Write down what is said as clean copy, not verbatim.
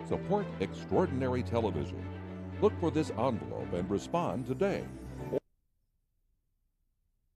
Support extraordinary television. Look for this envelope and respond today.